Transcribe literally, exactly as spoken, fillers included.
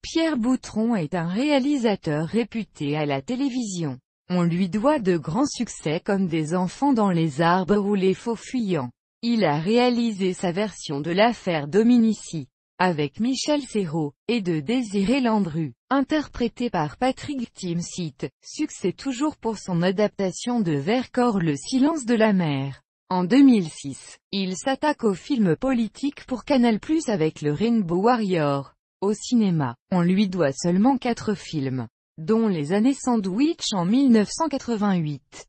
Pierre Boutron est un réalisateur réputé à la télévision. On lui doit de grands succès comme Des enfants dans les arbres ou Les faux fuyants. Il a réalisé sa version de l'affaire Dominici, avec Michel Serrault, et de Désiré Landru, interprété par Patrick Timsit, succès toujours pour son adaptation de Vercors Le silence de la mer. En deux mille six, il s'attaque au film politique pour Canal plus avec le Rainbow Warrior. Au cinéma, on lui doit seulement quatre films, dont Les années sandwich en mille neuf cent quatre-vingt-huit.